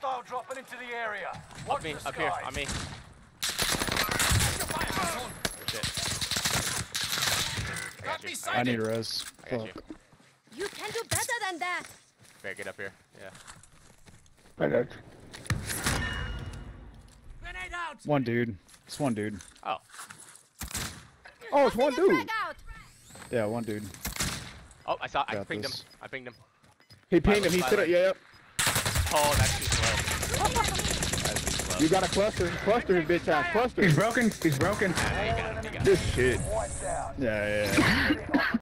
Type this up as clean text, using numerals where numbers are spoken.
Hostile dropping into the area. Up Watch me, the up here, skies. on me. Shit. I need res. I got you. Fuck. You can do better than that. Better get up here. Yeah. I got you. Grenade out. One dude. It's one dude. Oh. Oh, it's one Tossing a dude. frag out. Yeah, one dude. Oh, I Got pinged him. this. I pinged him. He pinged him. He Silent. stood up. Yeah. Oh, that's too slow. That's too slow. You got a cluster. Cluster his bitch ass. Cluster. He's broken. He's broken. Yeah, you got him. You got him. This shit. Wiped out. Yeah, yeah.